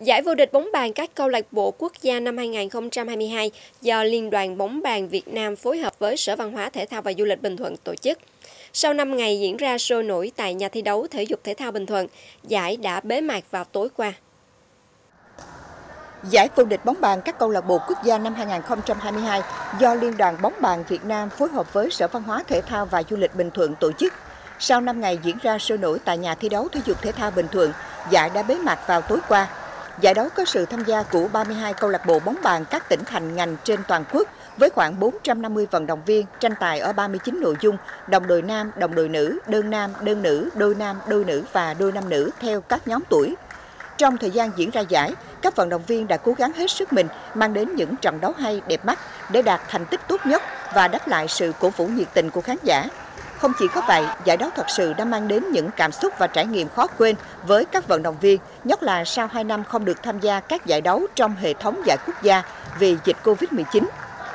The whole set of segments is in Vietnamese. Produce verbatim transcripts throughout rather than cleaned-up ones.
Giải vô địch bóng bàn các câu lạc bộ quốc gia năm hai nghìn không trăm hai mươi hai do Liên đoàn bóng bàn Việt Nam phối hợp với Sở Văn hóa Thể thao và Du lịch Bình Thuận tổ chức. Sau năm ngày diễn ra sôi nổi tại nhà thi đấu thể dục thể thao Bình Thuận, giải đã bế mạc vào tối qua. Giải vô địch bóng bàn các câu lạc bộ quốc gia năm hai nghìn không trăm hai mươi hai do Liên đoàn bóng bàn Việt Nam phối hợp với Sở Văn hóa Thể thao và Du lịch Bình Thuận tổ chức. Sau năm ngày diễn ra sôi nổi tại nhà thi đấu thể dục thể thao Bình Thuận, giải đã bế mạc vào tối qua. Giải đấu có sự tham gia của ba mươi hai câu lạc bộ bóng bàn các tỉnh thành ngành trên toàn quốc với khoảng bốn trăm năm mươi vận động viên tranh tài ở ba mươi chín nội dung: đồng đội nam, đồng đội nữ, đơn nam, đơn nữ, đôi nam, đôi nữ và đôi nam nữ theo các nhóm tuổi. Trong thời gian diễn ra giải, các vận động viên đã cố gắng hết sức mình mang đến những trận đấu hay, đẹp mắt để đạt thành tích tốt nhất và đáp lại sự cổ vũ nhiệt tình của khán giả. Không chỉ có vậy, giải đấu thật sự đã mang đến những cảm xúc và trải nghiệm khó quên với các vận động viên, nhất là sau hai năm không được tham gia các giải đấu trong hệ thống giải quốc gia vì dịch Covid mười chín.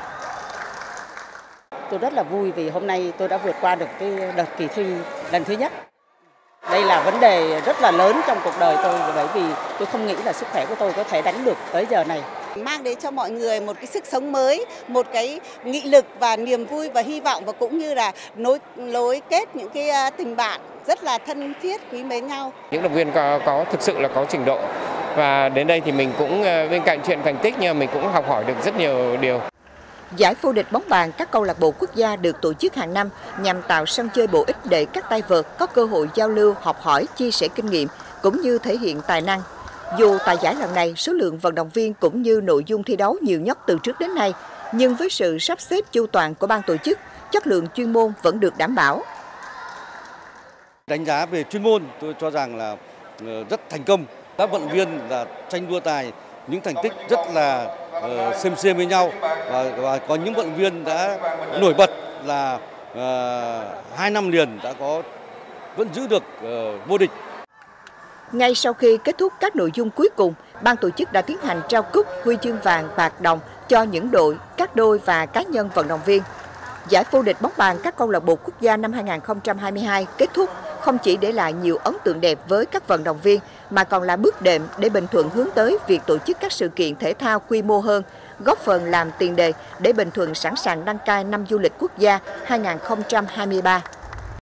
Tôi rất là vui vì hôm nay tôi đã vượt qua được cái đợt kỳ thi lần thứ nhất. Đây là vấn đề rất là lớn trong cuộc đời tôi, bởi vì tôi không nghĩ là sức khỏe của tôi có thể đánh được tới giờ này. Mang đến cho mọi người một cái sức sống mới, một cái nghị lực và niềm vui và hy vọng, và cũng như là nối nối kết những cái tình bạn rất là thân thiết, quý mến nhau. Những động viên có, có thực sự là có trình độ, và đến đây thì mình cũng bên cạnh chuyện thành tích nhưng mình cũng học hỏi được rất nhiều điều. Giải vô địch bóng bàn các câu lạc bộ quốc gia được tổ chức hàng năm nhằm tạo sân chơi bổ ích để các tay vợt có cơ hội giao lưu, học hỏi, chia sẻ kinh nghiệm cũng như thể hiện tài năng. Dù tại giải lần này số lượng vận động viên cũng như nội dung thi đấu nhiều nhất từ trước đến nay, nhưng với sự sắp xếp chu toàn của ban tổ chức, chất lượng chuyên môn vẫn được đảm bảo. Đánh giá về chuyên môn, tôi cho rằng là rất thành công. Các vận động viên là tranh đua tài, những thành tích rất là uh, xem xem với nhau, và, và có những vận động viên đã nổi bật là uh, hai năm liền đã có vẫn giữ được uh, vô địch. Ngay sau khi kết thúc các nội dung cuối cùng, ban tổ chức đã tiến hành trao cúp, huy chương vàng, bạc, đồng cho những đội, các đôi và cá nhân vận động viên. Giải vô địch bóng bàn các câu lạc bộ quốc gia năm hai nghìn không trăm hai mươi hai kết thúc không chỉ để lại nhiều ấn tượng đẹp với các vận động viên, mà còn là bước đệm để Bình Thuận hướng tới việc tổ chức các sự kiện thể thao quy mô hơn, góp phần làm tiền đề để Bình Thuận sẵn sàng đăng cai năm du lịch quốc gia hai nghìn không trăm hai mươi ba.